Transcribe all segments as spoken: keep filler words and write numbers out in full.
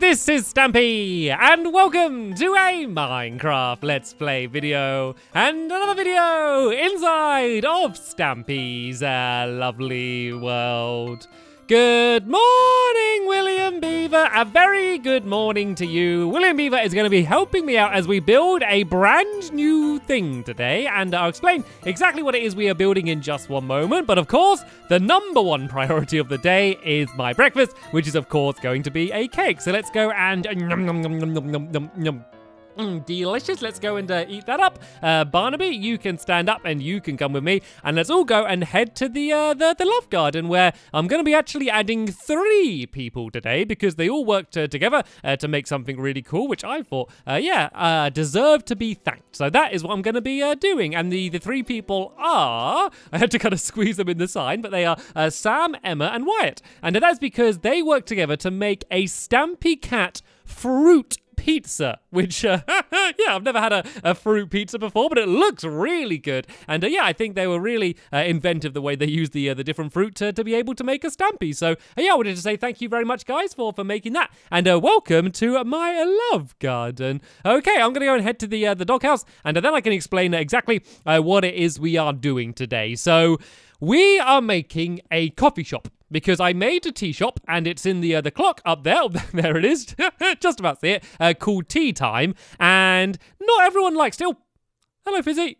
this is Stampy, and welcome to a Minecraft Let's Play video, and another video inside of Stampy's uh, lovely world. Good morning, William Beaver. A very good morning to you. William Beaver is going to be helping me out as we build a brand new thing today, and I'll explain exactly what it is we are building in just one moment. But of course, the number one priority of the day is my breakfast, which is of course going to be a cake. So let's go and yum, yum, yum, yum, yum, yum, yum. Mm, delicious. Let's go and uh, eat that up. Uh, Barnaby, you can stand up and you can come with me, and let's all go and head to the uh, the, the love garden, where I'm going to be actually adding three people today because they all worked uh, together uh, to make something really cool, which I thought, uh, yeah, uh, deserve to be thanked. So that is what I'm going to be uh, doing, and the, the three people are, I had to kind of squeeze them in the sign, but they are uh, Sam, Emma, and Wyatt, and that's because they worked together to make a Stampy Cat fruit pizza, which, uh, yeah, I've never had a, a fruit pizza before, but it looks really good. And uh, yeah, I think they were really uh, inventive the way they used the uh, the different fruit to, to be able to make a Stampy. So uh, yeah, I wanted to say thank you very much, guys, for, for making that. And uh, welcome to my love garden. Okay, I'm going to go and head to the, uh, the doghouse, and uh, then I can explain exactly uh, what it is we are doing today. So we are making a coffee shop, because I made a tea shop, and it's in the uh, the clock up there. There it is. Just about see it. Uh, called Tea Time. And not everyone likes tea. Oh, hello, Fizzy.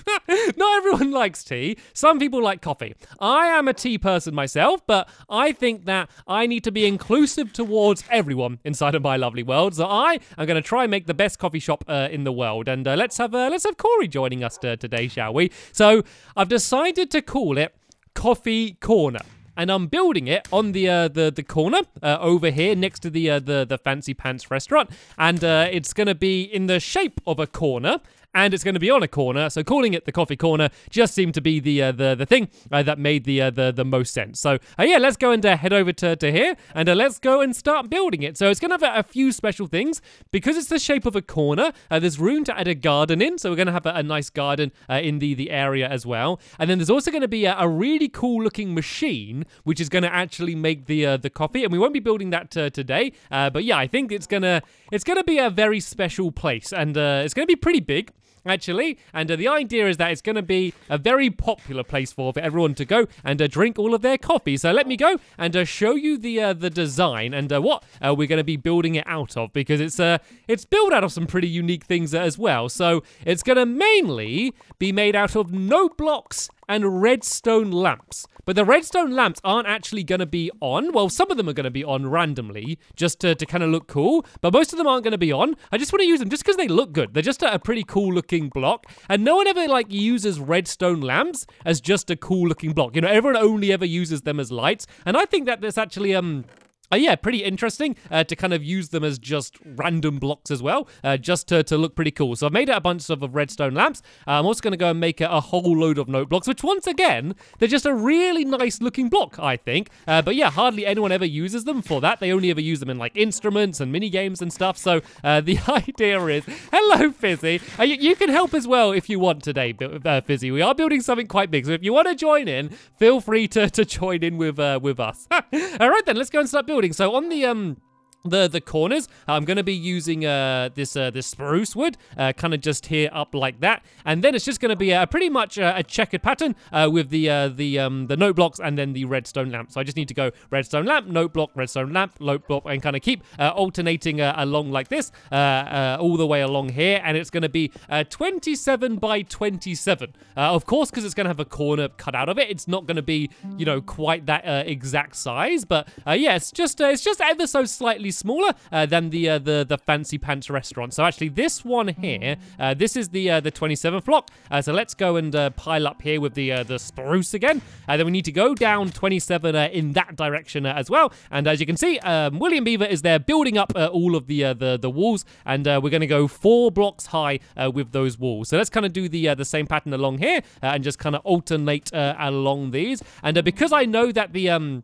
Not everyone likes tea. Some people like coffee. I am a tea person myself, but I think that I need to be inclusive towards everyone inside of my lovely world. So I am going to try and make the best coffee shop uh, in the world. And uh, let's have uh, let's have Corey joining us uh, today, shall we? So I've decided to call it Coffee Corner. And I'm building it on the uh, the the corner uh, over here next to the uh, the the Fancy Pants restaurant, and uh, it's going to be in the shape of a corner. And it's going to be on a corner, so calling it the coffee corner just seemed to be the uh, the the thing uh, that made the uh, the the most sense. So uh, yeah, let's go and uh, head over to, to here, and uh, let's go and start building it. So it's going to have a, a few special things because it's the shape of a corner. Uh, there's room to add a garden in, so we're going to have a, a nice garden uh, in the the area as well. And then there's also going to be a, a really cool looking machine which is going to actually make the uh, the coffee. And we won't be building that uh, today, uh, but yeah, I think it's gonna it's gonna be a very special place, and uh, it's going to be pretty big, actually, and uh, the idea is that it's going to be a very popular place for, for everyone to go and uh, drink all of their coffee. So let me go and uh, show you the uh, the design and uh, what uh, we're going to be building it out of, because it's uh, it's built out of some pretty unique things as well. So it's going to mainly be made out of note blocks and redstone lamps. But the redstone lamps aren't actually going to be on. Well, some of them are going to be on randomly, just to, to kind of look cool, but most of them aren't going to be on. I just want to use them just because they look good. They're just a, a pretty cool looking block, and no one ever like uses redstone lamps as just a cool looking block. You know, everyone only ever uses them as lights, and I think that that's actually um Uh, yeah, pretty interesting uh, to kind of use them as just random blocks as well, uh, just to, to look pretty cool. So I've made a bunch of, of redstone lamps. Uh, I'm also going to go and make a, a whole load of note blocks, which once again, they're just a really nice looking block, I think. Uh, but yeah, hardly anyone ever uses them for that. They only ever use them in like instruments and mini games and stuff. So uh, the idea is, hello, Fizzy. Uh, you, you can help as well if you want today, uh, Fizzy. We are building something quite big. So if you want to join in, feel free to, to join in with, uh, with us. All right, then, let's go and start building. So on the um the the corners, I'm going to be using uh this uh this spruce wood, uh kind of just here up like that, and then it's just going to be a pretty much uh, a checkered pattern uh with the uh the um the note blocks and then the redstone lamp. So I just need to go redstone lamp, note block, redstone lamp, note block, and kind of keep uh, alternating uh, along like this uh, uh all the way along here. And it's going to be uh twenty-seven by twenty-seven, uh, of course, because it's going to have a corner cut out of it. It's not going to be, you know, quite that uh, exact size, but uh, yeah, it's just uh, it's just ever so slightly smaller uh, than the uh, the the Fancy Pants restaurant. So actually, this one here, uh, this is the uh, the twenty-seventh block. Uh, so let's go and uh, pile up here with the uh, the spruce again. Uh, then we need to go down twenty-seven uh, in that direction uh, as well. And as you can see, um, William Beaver is there building up uh, all of the uh, the the walls, and uh, we're going to go four blocks high uh, with those walls. So let's kind of do the uh, the same pattern along here uh, and just kind of alternate uh, along these. And uh, because I know that the um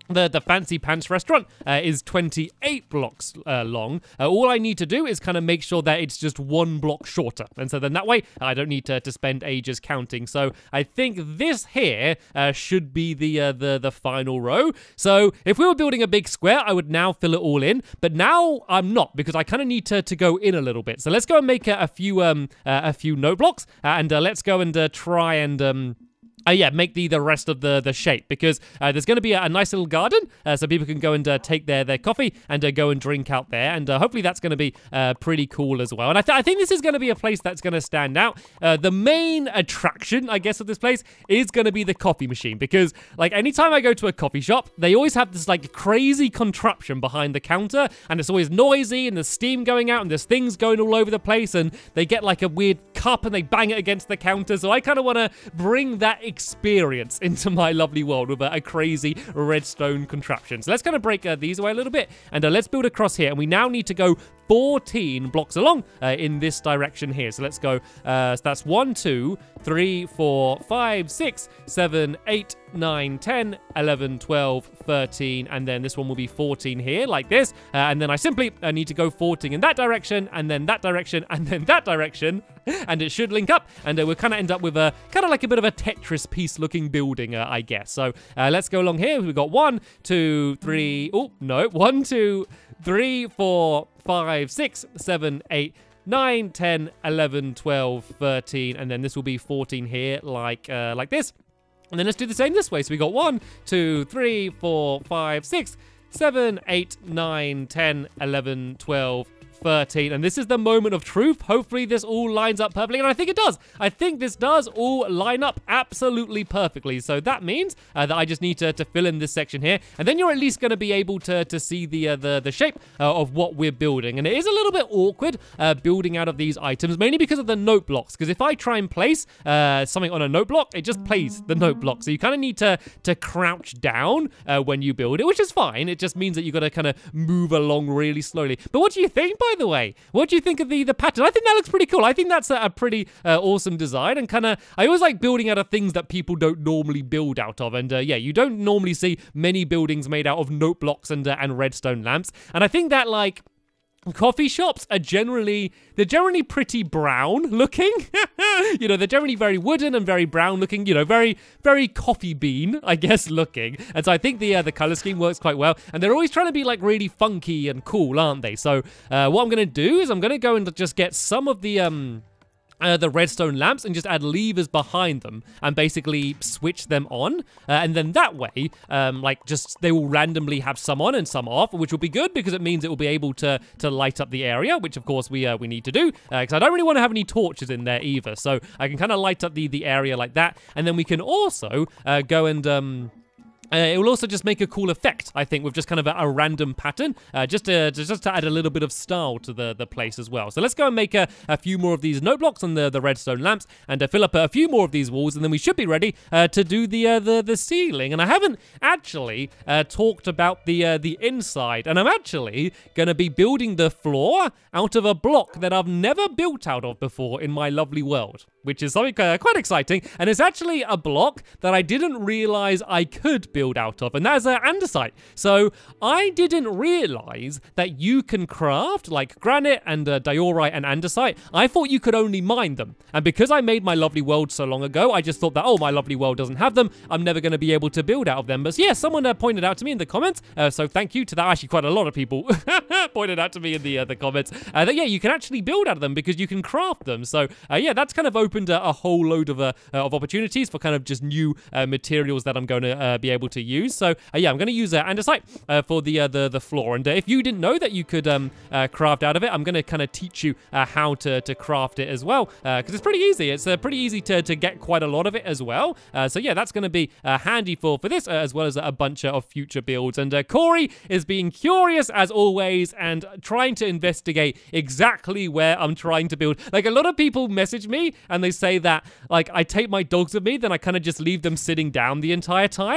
The, the Fancy Pants restaurant uh, is twenty-eight blocks uh, long. Uh, all I need to do is kind of make sure that it's just one block shorter. And so then that way, I don't need to, to spend ages counting. So I think this here uh, should be the, uh, the, the final row. So if we were building a big square, I would now fill it all in. But now I'm not, because I kind of need to, to go in a little bit. So let's go and make a, a few um uh, a few note blocks. Uh, and uh, let's go and uh, try and... Um, Uh, yeah, make the, the rest of the, the shape, because uh, there's going to be a, a nice little garden, uh, so people can go and uh, take their, their coffee and uh, go and drink out there, and uh, hopefully that's going to be uh, pretty cool as well. And I, th I think this is going to be a place that's going to stand out. Uh, the main attraction, I guess, of this place is going to be the coffee machine, because, like, anytime I go to a coffee shop, they always have this, like, crazy contraption behind the counter, and it's always noisy, and there's steam going out, and there's things going all over the place, and they get, like, a weird cup, and they bang it against the counter, so I kind of want to bring that experience into my lovely world with a, a crazy redstone contraption. So let's kind of break uh, these away a little bit, and uh, let's build across here. And we now need to go fourteen blocks along uh, in this direction here. So let's go. Uh, so that's one, two, three, four, five, six, seven, eight, nine, ten, eleven, twelve, thirteen, and then this one will be fourteen here, like this. Uh, and then I simply uh, need to go fourteen in that direction, and then that direction, and then that direction, and it should link up, and uh, we'll kind of end up with a kind of like a bit of a Tetris piece-looking building, uh, I guess. So uh, let's go along here. We've got one, two, three. Oh no, one, two, three, four, five, six, seven, eight, nine, ten, eleven, twelve, thirteen, and then this will be fourteen here, like uh, like this. And then let's do the same this way. So we got one, two, three, four, five, six, seven, eight, nine, ten, eleven, twelve, thirteen, and this is the moment of truth. Hopefully this all lines up perfectly, and I think it does. I think this does all line up absolutely perfectly. So that means uh, that I just need to, to fill in this section here, and then you're at least going to be able to, to see the, uh, the, the shape uh, of what we're building. And it is a little bit awkward uh, building out of these items, mainly because of the note blocks, because if I try and place uh, something on a note block, it just plays the note block. So you kind of need to, to crouch down uh, when you build it, which is fine. It just means that you've got to kind of move along really slowly. But what do you think, by the way? What do you think of the, the pattern? I think that looks pretty cool. I think that's a, a pretty uh, awesome design, and kind of, I always like building out of things that people don't normally build out of. And uh, yeah, you don't normally see many buildings made out of note blocks and, uh, and redstone lamps. And I think that, like, coffee shops are generally, they're generally pretty brown looking. You know, they're generally very wooden and very brown looking, you know, very, very coffee bean, I guess, looking. And so I think the uh, the color scheme works quite well. And they're always trying to be like really funky and cool, aren't they? So uh, what I'm going to do is I'm going to go and just get some of the... um. Uh, the redstone lamps and just add levers behind them and basically switch them on, uh, and then that way um, like just they will randomly have some on and some off, which will be good because it means it will be able to to light up the area, which of course we uh, we need to do, because uh, I don't really want to have any torches in there either, so I can kind of light up the the area like that, and then we can also uh, go and um Uh, it will also just make a cool effect, I think, with just kind of a, a random pattern, uh, just to just to add a little bit of style to the, the place as well. So let's go and make a, a few more of these note blocks on the, the redstone lamps, and uh, fill up a few more of these walls, and then we should be ready uh, to do the, uh, the the ceiling. And I haven't actually uh, talked about the uh, the inside, and I'm actually going to be building the floor out of a block that I've never built out of before in my lovely world, which is something uh, quite exciting. And it's actually a block that I didn't realize I could build out of, and that is uh, andesite. So I didn't realize that you can craft like granite and uh, diorite and andesite. I thought you could only mine them, and because I made my lovely world so long ago, I just thought that, oh, my lovely world doesn't have them, I'm never going to be able to build out of them. But yeah, someone uh, pointed out to me in the comments, uh, so thank you to that. Actually, quite a lot of people pointed out to me in the uh, the comments uh, that yeah, you can actually build out of them because you can craft them. So uh, yeah, that's kind of opened a, a whole load of uh, uh, of opportunities for kind of just new uh, materials that I'm going to uh, be able to use. So uh, yeah, I'm going to use uh, andesite uh, for the uh, the the floor. And uh, if you didn't know that you could um, uh, craft out of it, I'm going to kind of teach you uh, how to to craft it as well, because uh, it's pretty easy. It's uh, pretty easy to to get quite a lot of it as well. Uh, so yeah, that's going to be uh, handy for for this uh, as well as a bunch of future builds. And uh, Corey is being curious as always and trying to investigate exactly where I'm trying to build. Like, a lot of people message me and they say that like I take my dogs with me, then I kind of just leave them sitting down the entire time.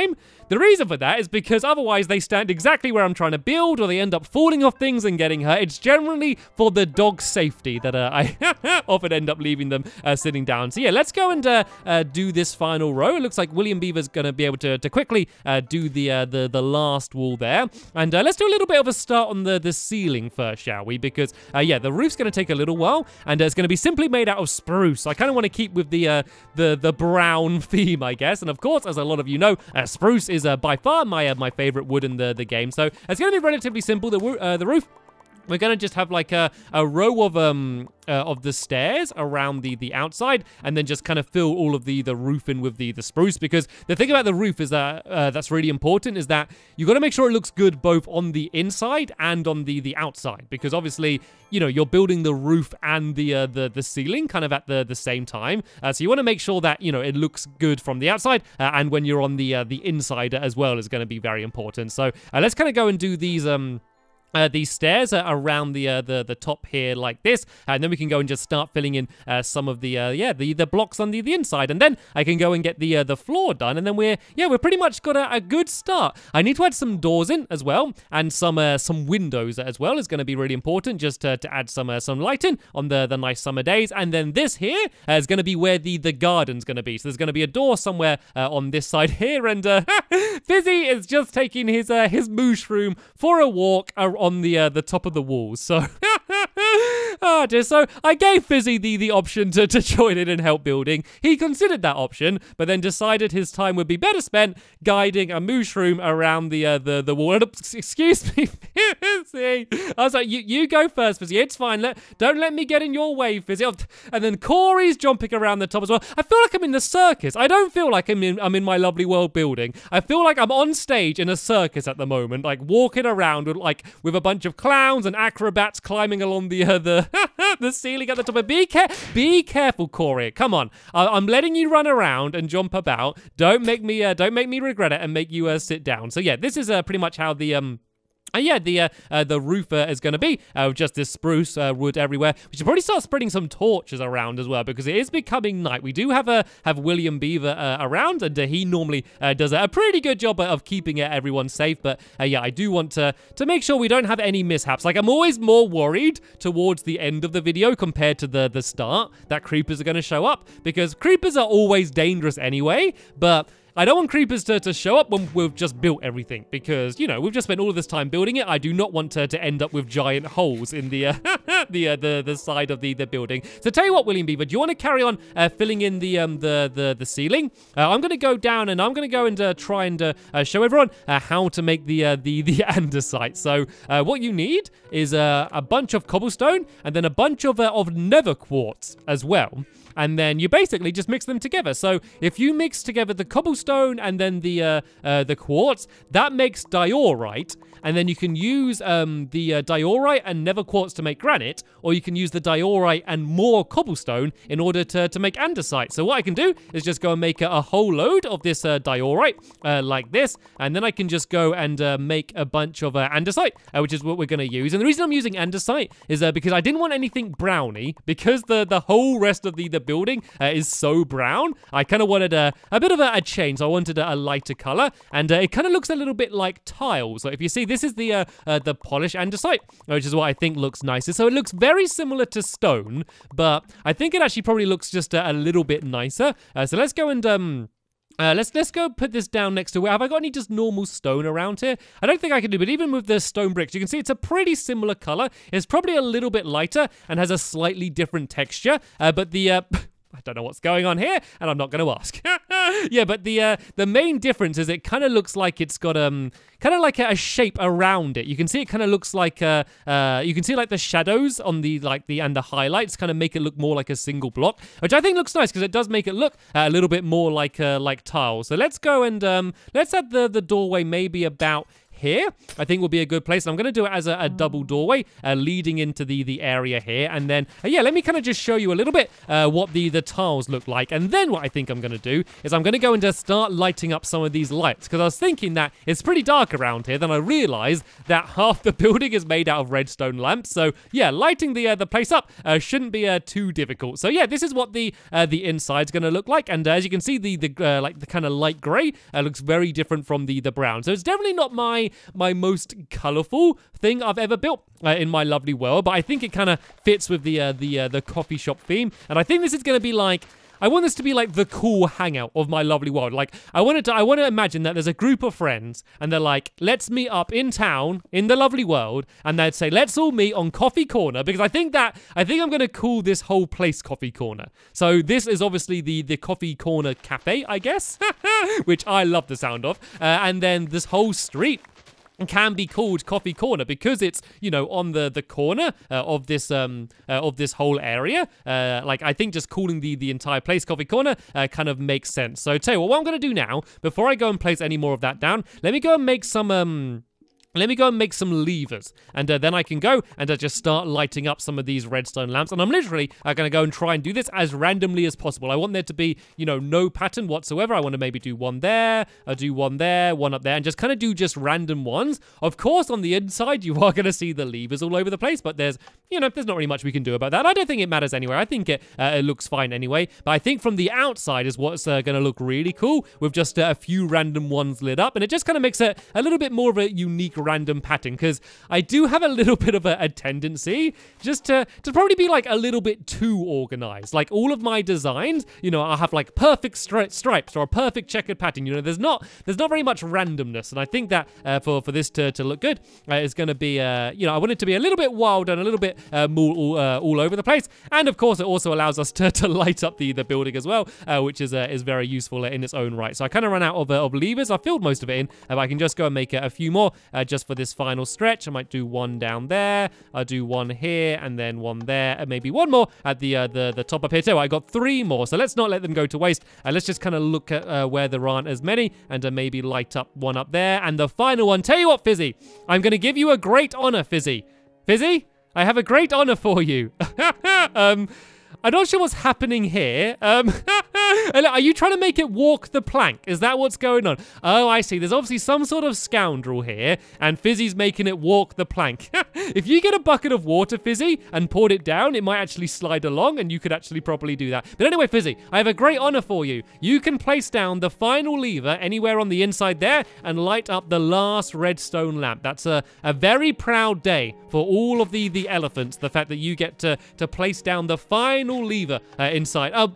The reason for that is because otherwise they stand exactly where I'm trying to build, or they end up falling off things and getting hurt. It's generally for the dog's safety that uh, I often end up leaving them uh, sitting down. So yeah, let's go and uh, uh, do this final row. It looks like William Beaver's going to be able to, to quickly uh, do the, uh, the the last wall there. And uh, let's do a little bit of a start on the, the ceiling first, shall we? Because, uh, yeah, the roof's going to take a little while, and uh, it's going to be simply made out of spruce. I kind of want to keep with the, uh, the the brown theme, I guess. And, of course, as a lot of you know, uh, spruce is uh, by far my uh, my favorite wood in the, the game. So it's going to be relatively simple. The, uh, the roof... We're going to just have like a, a row of um uh, of the stairs around the, the outside, and then just kind of fill all of the, the roof in with the, the spruce. Because the thing about the roof is that uh, that's really important is that you got to make sure it looks good both on the inside and on the, the outside. Because obviously, you know, you're building the roof and the uh, the, the ceiling kind of at the, the same time. Uh, so you want to make sure that, you know, it looks good from the outside, uh, and when you're on the, uh, the inside as well is going to be very important. So uh, let's kind of go and do these... um. Uh, these stairs are around the, uh, the the top here like this, and then we can go and just start filling in uh, some of the uh, yeah the the blocks on the, the inside, and then I can go and get the uh, the floor done, and then we're yeah we're pretty much got a, a good start. I need to add some doors in as well, and some uh, some windows as well is going to be really important, just to, to add some uh, some light in on the the nice summer days. And then this here uh, is going to be where the the garden's going to be. So there's going to be a door somewhere uh, on this side here, and uh, Fizzy is just taking his uh, his mushroom for a walk uh, on the uh, the top of the walls. So oh dear. So I gave Fizzy the, the option to, to join in and help building. He considered that option, but then decided his time would be better spent guiding a mushroom around the uh, the, the wall. Excuse me, Fizzy. I was like, you, you go first, Fizzy. It's fine. Let, don't let me get in your way, Fizzy. And then Corey's jumping around the top as well. I feel like I'm in the circus. I don't feel like I'm in, I'm in my lovely world building. I feel like I'm on stage in a circus at the moment, like walking around with like with a bunch of clowns and acrobats climbing along the uh, the the ceiling at the top. But be care be careful, Corey. Come on, uh, I'm letting you run around and jump about. Don't make me uh, don't make me regret it and make you uh, sit down. So yeah, this is uh, pretty much how the um. Uh, yeah, the uh, uh, the roof uh, is going to be uh, just this spruce uh, wood everywhere. We should probably start spreading some torches around as well, because it is becoming night. We do have a uh, have William Beaver uh, around, and uh, he normally uh, does a pretty good job of keeping uh, everyone safe. But uh, yeah, I do want to to make sure we don't have any mishaps. Like, I'm always more worried towards the end of the video compared to the the start that creepers are going to show up, because creepers are always dangerous anyway. But I don't want creepers to, to show up when we've just built everything, because, you know, we've just spent all of this time building it. I do not want to, to end up with giant holes in the uh, the, uh, the the side of the, the building. So tell you what, William Beaver, do you want to carry on uh, filling in the um the the, the ceiling? Uh, I'm going to go down and I'm going to go and uh, try and uh, uh, show everyone uh, how to make the uh, the the andesite. So uh, what you need is uh, a bunch of cobblestone and then a bunch of uh, of nether quartz as well. And then you basically just mix them together. So if you mix together the cobblestone and then the uh, uh, the quartz, that makes diorite. And then you can use um, the uh, diorite and nether quartz to make granite, or you can use the diorite and more cobblestone in order to, to make andesite. So what I can do is just go and make a, a whole load of this uh, diorite uh, like this, and then I can just go and uh, make a bunch of uh, andesite, uh, which is what we're going to use. And the reason I'm using andesite is uh, because I didn't want anything browny, because the, the whole rest of the, the building uh, is so brown. I kind of wanted a, a bit of a, a change. So I wanted a, a lighter color, and uh, it kind of looks a little bit like tiles. So if you see, this is the uh, uh, the polished andesite, which is what I think looks nicer. So it looks very similar to stone, but I think it actually probably looks just a, a little bit nicer. Uh, so let's go and um. Uh, let's let's go put this down next to where. Have I got any just normal stone around here? I don't think I can do, but even with the stone bricks, you can see it's a pretty similar color. It's probably a little bit lighter and has a slightly different texture, uh, but the... Uh, I don't know what's going on here, and I'm not going to ask. Yeah, but the uh, the main difference is it kind of looks like it's got um kind of like a, a shape around it. You can see it kind of looks like uh, uh you can see like the shadows on the like the and the highlights kind of make it look more like a single block, which I think looks nice because it does make it look uh, a little bit more like uh, like tiles. So let's go and um let's add the the doorway maybe about here, I think will be a good place. And I'm going to do it as a, a double doorway uh, leading into the, the area here. And then, uh, yeah, let me kind of just show you a little bit uh, what the, the tiles look like. And then what I think I'm going to do is I'm going to go and just start lighting up some of these lights. Because I was thinking that it's pretty dark around here. Then I realized that half the building is made out of redstone lamps. So, yeah, lighting the uh, the place up uh, shouldn't be uh, too difficult. So, yeah, this is what the uh, the inside's going to look like. And uh, as you can see, the, the uh, like the kind of light grey uh, looks very different from the, the brown. So it's definitely not my, my most colourful thing I've ever built uh, in my lovely world. But I think it kind of fits with the, uh, the, uh, the coffee shop theme. And I think this is going to be like... I want this to be like the cool hangout of my lovely world. Like, I wanted to, I want to imagine that there's a group of friends and they're like, let's meet up in town in the lovely world. And they'd say, let's all meet on Coffee Corner, because I think that, I think I'm going to call this whole place Coffee Corner. So this is obviously the, the Coffee Corner Cafe, I guess, which I love the sound of. Uh, and then this whole street can be called Coffee Corner because it's, you know, on the the corner uh, of this um uh, of this whole area. Uh, like, I think just calling the the entire place Coffee Corner uh, kind of makes sense. So tell you what, what I'm gonna do now, before I go and place any more of that down, let me go and make some um. Let me go and make some levers, and uh, then I can go and uh, just start lighting up some of these redstone lamps. And I'm literally uh, going to go and try and do this as randomly as possible. I want there to be, you know, no pattern whatsoever. I want to maybe do one there, I'll do one there, one up there, and just kind of do just random ones. Of course, on the inside, you are going to see the levers all over the place, but there's, you know, there's not really much we can do about that. I don't think it matters anyway. I think it, uh, it looks fine anyway. But I think from the outside is what's uh, going to look really cool with just uh, a few random ones lit up. And it just kind of makes it a little bit more of a unique random pattern, because I do have a little bit of a, a tendency just to, to probably be like a little bit too organized. Like, all of my designs, you know, I'll have like perfect stri stripes or a perfect checkered pattern. You know, there's not there's not very much randomness. And I think that uh, for, for this to, to look good, uh, it's going to be, uh, you know, I want it to be a little bit wild and a little bit uh, more, all, uh, all over the place. And of course, it also allows us to, to light up the, the building as well, uh, which is uh, is very useful in its own right. So I kind of ran out of, uh, of levers. I filled most of it in, uh, but I can just go and make a, a few more uh, just for this final stretch. I might do one down there, I'll do one here, and then one there, and maybe one more at the uh, the, the top up here too. I got three more, so let's not let them go to waste. Uh, let's just kind of look at uh, where there aren't as many, and uh, maybe light up one up there. And the final one, tell you what, Fizzy, I'm going to give you a great honor, Fizzy. Fizzy, I have a great honor for you. um... I'm not sure what's happening here. Um, are you trying to make it walk the plank? Is that what's going on? Oh, I see. There's obviously some sort of scoundrel here, and Fizzy's making it walk the plank. If you get a bucket of water, Fizzy, and poured it down, it might actually slide along, and you could actually properly do that. But anyway, Fizzy, I have a great honor for you. You can place down the final lever anywhere on the inside there and light up the last redstone lamp. That's a, a very proud day for all of the, the elephants, the fact that you get to, to place down the final lever uh, inside. Um,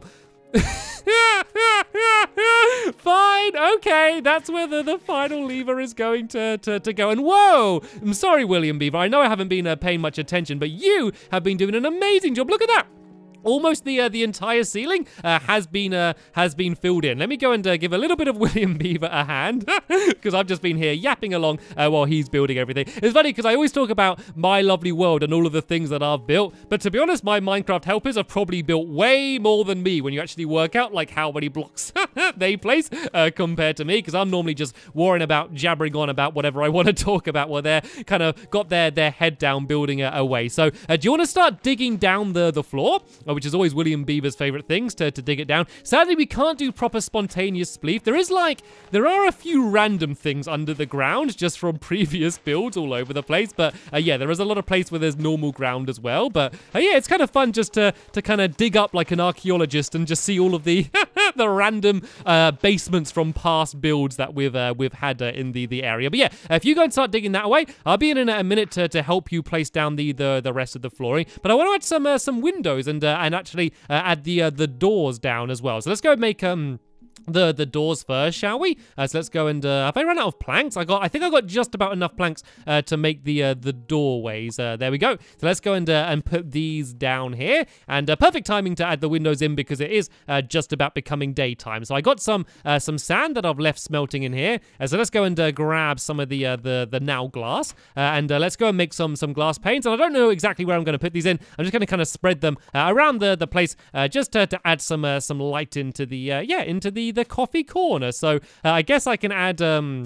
fine, okay, that's where the, the final lever is going to, to, to go. And whoa, I'm sorry, William Beaver, I know I haven't been uh, paying much attention, but you have been doing an amazing job. Look at that. Almost the uh, the entire ceiling uh, has been uh, has been filled in. Let me go and uh, give a little bit of William Beaver a hand, because I've just been here yapping along uh, while he's building everything. It's funny because I always talk about my lovely world and all of the things that I've built, but to be honest, my Minecraft helpers have probably built way more than me when you actually work out like how many blocks they place uh, compared to me, because I'm normally just worrying about jabbering on about whatever I want to talk about while they're kind of got their their head down building uh, away. So uh, do you want to start digging down the the floor? Uh, which is always William Beaver's favorite things, to, to dig it down. Sadly, we can't do proper spontaneous spleef. There is like, there are a few random things under the ground just from previous builds all over the place. But uh, yeah, there is a lot of place where there's normal ground as well. But uh, yeah, it's kind of fun just to, to kind of dig up like an archaeologist and just see all of the the random uh, basements from past builds that we've uh, we've had uh, in the, the area. But yeah, if you go and start digging that away, I'll be in in a minute to, to help you place down the, the, the rest of the flooring. But I want to add some uh, some windows and uh, and actually uh, add the uh, the doors down as well. So let's go make um the the doors first, shall we? Uh, so let's go and uh, have I run out of planks? I got I think I got just about enough planks uh, to make the uh, the doorways. Uh, there we go. So let's go and uh, and put these down here. And uh, perfect timing to add the windows in because it is uh, just about becoming daytime. So I got some uh, some sand that I've left smelting in here. Uh, so let's go and uh, grab some of the uh, the the now glass uh, and uh, let's go and make some some glass panes. And I don't know exactly where I'm going to put these in. I'm just going to kind of spread them uh, around the the place uh, just to, to add some uh, some light into the uh, yeah into the the coffee corner. So uh, I guess I can add um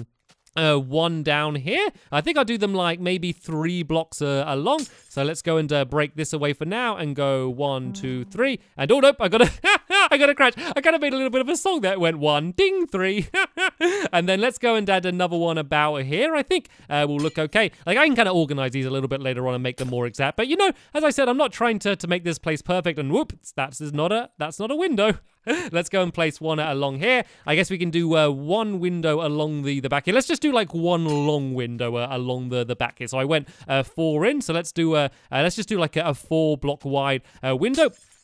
Uh, one down here. I think I'll do them like maybe three blocks uh, along. So let's go and uh, break this away for now and go one, two, three. And oh nope, I gotta, I gotta crash. I kind of made a little bit of a song that went one, ding, three. And then let's go and add another one about here. I think uh, will look okay. Like I can kind of organize these a little bit later on and make them more exact. But you know, as I said, I'm not trying to, to make this place perfect. And whoop, that's not a, that's not a window. Let's go and place one along here. I guess we can do uh, one window along the, the back here. Let's just do like one long window uh, along the, the back here. So I went uh, four in. So let's do uh, uh, let's just do like a, a four block wide uh, window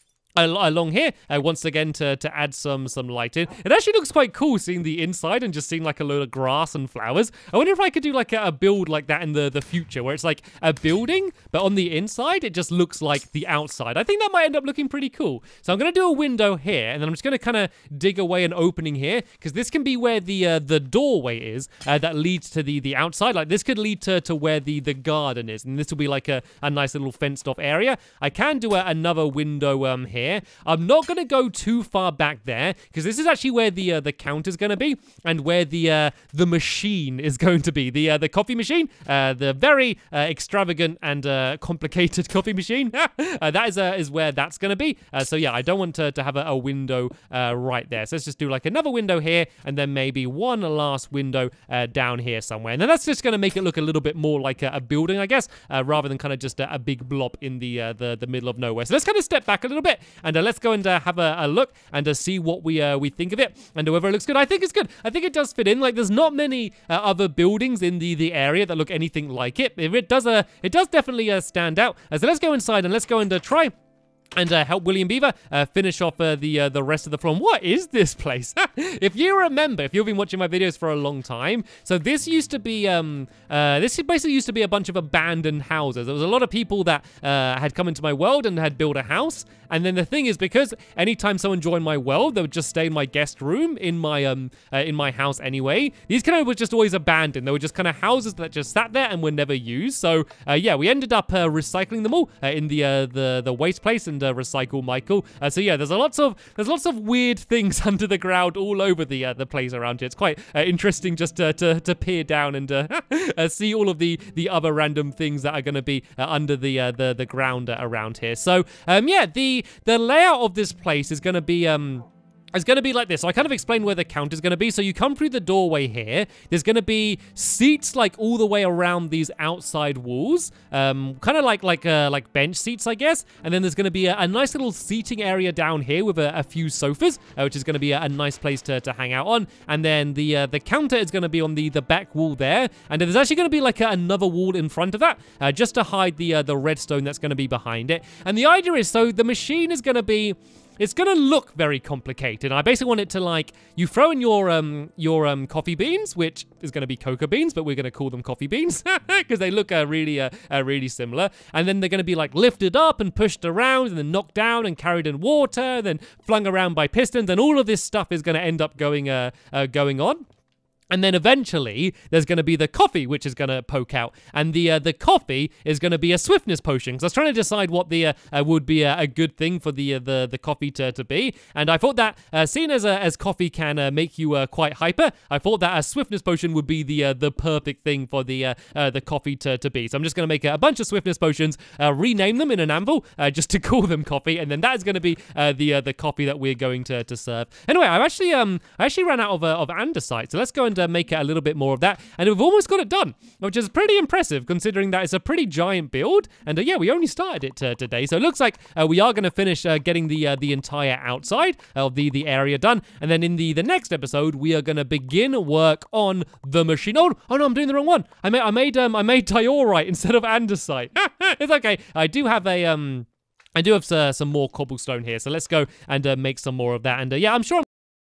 along here, uh, once again to, to add some some light in. It actually looks quite cool seeing the inside and just seeing like a load of grass and flowers. I wonder if I could do like a, a build like that in the, the future where it's like a building, but on the inside it just looks like the outside. I think that might end up looking pretty cool. So I'm going to do a window here, and then I'm just going to kind of dig away an opening here, because this can be where the uh, the doorway is uh, that leads to the, the outside. Like this could lead to, to where the, the garden is, and this will be like a, a nice little fenced off area. I can do a, another window um here. I'm not going to go too far back there, because this is actually where the uh, the counter's going to be, and where the uh, the machine is going to be. The uh, the coffee machine, uh, the very uh, extravagant and uh, complicated coffee machine. uh, that is uh, is where that's going to be. Uh, so yeah, I don't want to, to have a, a window uh, right there. So let's just do like another window here, and then maybe one last window uh, down here somewhere. And then that's just going to make it look a little bit more like a, a building, I guess, uh, rather than kind of just a, a big blob in the, uh, the the middle of nowhere. So let's kind of step back a little bit, and uh, let's go and uh, have a, a look and uh, see what we uh, we think of it, and whether it looks good. I think it's good. I think it does fit in. Like there's not many uh, other buildings in the the area that look anything like it. It, it does uh, it does definitely uh, stand out. Uh, so let's go inside and let's go and uh, try and uh, help William Beaver uh, finish off uh, the uh, the rest of the floor. What is this place? If you remember, if you've been watching my videos for a long time, so this used to be, um, uh, this basically used to be a bunch of abandoned houses. There was a lot of people that uh, had come into my world and had built a house. And then the thing is, because anytime someone joined my world, they would just stay in my guest room in my um uh, in my house anyway. These kind of were just always abandoned. They were just kind of houses that just sat there and were never used. So uh, yeah, we ended up uh, recycling them all uh, in the uh, the the waste place and uh, recycle Michael. Uh, so yeah, there's a lots of there's lots of weird things under the ground all over the uh, the place around here. It's quite uh, interesting just to, to to peer down and uh, uh, see all of the the other random things that are going to be uh, under the uh, the the ground uh, around here. So um yeah, the the layout of this place is going to be um It's going to be like this. So I kind of explained where the counter is going to be. So you come through the doorway here. There's going to be seats like all the way around these outside walls, um, kind of like like uh, like bench seats, I guess. And then there's going to be a, a nice little seating area down here with a, a few sofas, uh, which is going to be a, a nice place to, to hang out on. And then the uh, the counter is going to be on the the back wall there. And there's actually going to be like a, another wall in front of that, uh, just to hide the uh, the redstone that's going to be behind it. And the idea is, so the machine is going to be. It's going to look very complicated. I basically want it to, like, you throw in your um your um coffee beans, which is going to be cocoa beans, but we're going to call them coffee beans because they look uh, really uh, uh, really similar. And then they're going to be, like, lifted up and pushed around and then knocked down and carried in water, then flung around by pistons, and all of this stuff is going to end up going uh, uh going on. And then eventually, there's going to be the coffee, which is going to poke out. And the uh, the coffee is going to be a swiftness potion. Because I was trying to decide what the uh, uh, would be a, a good thing for the uh, the, the coffee to, to be. And I thought that, uh, seeing as uh, as coffee can uh, make you uh, quite hyper, I thought that a swiftness potion would be the uh, the perfect thing for the uh, uh, the coffee to, to be. So I'm just going to make a, a bunch of swiftness potions, uh, rename them in an anvil, uh, just to call them coffee. And then that is going to be uh, the uh, the coffee that we're going to, to serve. Anyway, I've actually um I actually ran out of uh, of andesite. So let's go and Uh, make it a little bit more of that, and we've almost got it done, which is pretty impressive considering that it's a pretty giant build. And uh, yeah, we only started it uh, today, so it looks like uh, we are going to finish uh, getting the uh, the entire outside of the the area done, and then in the the next episode we are going to begin work on the machine. Oh, oh no, I'm doing the wrong one. I made I made um I made diorite instead of andesite. It's okay. I do have a um I do have uh, some more cobblestone here, so let's go and uh, make some more of that. And uh, yeah, I'm sure. I'm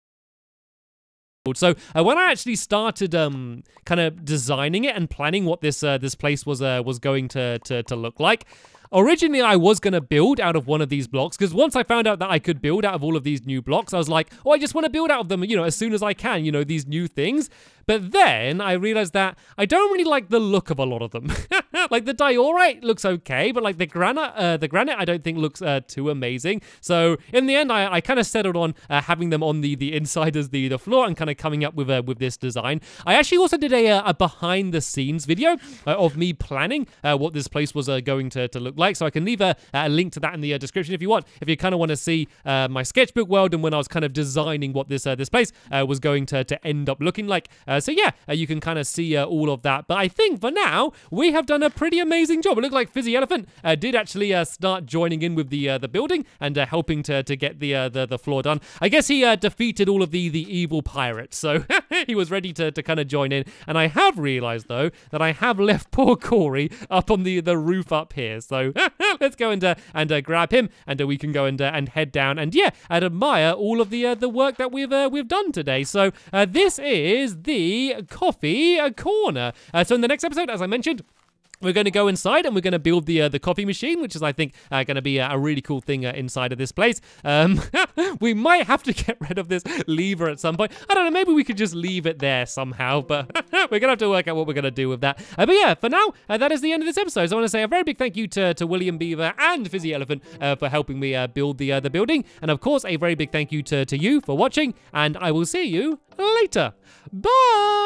So uh, when I actually started um, kind of designing it and planning what this uh, this place was uh, was going to, to to look like, originally I was going to build out of one of these blocks, because once I found out that I could build out of all of these new blocks, I was like, oh, I just want to build out of them, you know, as soon as I can, you know, these new things. But then I realized that I don't really like the look of a lot of them. Like the diorite looks okay, but like the granite, uh, the granite I don't think looks uh, too amazing. So in the end, I, I kind of settled on uh, having them on the the inside as the the floor and kind of coming up with uh, with this design. I actually also did a, a behind the scenes video uh, of me planning uh, what this place was uh, going to, to look like. So I can leave a, a link to that in the uh, description if you want. If you kind of want to see uh, my sketchbook world and when I was kind of designing what this uh, this place uh, was going to to end up looking like. Uh, so yeah, uh, you can kind of see uh, all of that. But I think for now we have done a pretty amazing job. It looked like Fizzy Elephant uh, did actually uh, start joining in with the uh, the building and uh, helping to to get the, uh, the the floor done. I guess he uh, defeated all of the the evil pirates, so he was ready to to kind of join in. And I have realized though that I have left poor Corey up on the the roof up here. So let's go and uh, and uh, grab him, and uh, we can go and uh, and head down and yeah, and admire all of the uh, the work that we've uh, we've done today. So uh, this is the coffee corner. Uh, so in the next episode, as I mentioned, we're going to go inside and we're going to build the uh, the coffee machine, which is, I think, uh, going to be a, a really cool thing uh, inside of this place. Um, we might have to get rid of this lever at some point. I don't know, maybe we could just leave it there somehow, but we're going to have to work out what we're going to do with that. Uh, but yeah, for now, uh, that is the end of this episode. So I want to say a very big thank you to, to William Beaver and Fizzy Elephant uh, for helping me uh, build the, uh, the building. And of course, a very big thank you to, to you for watching, and I will see you later. Bye!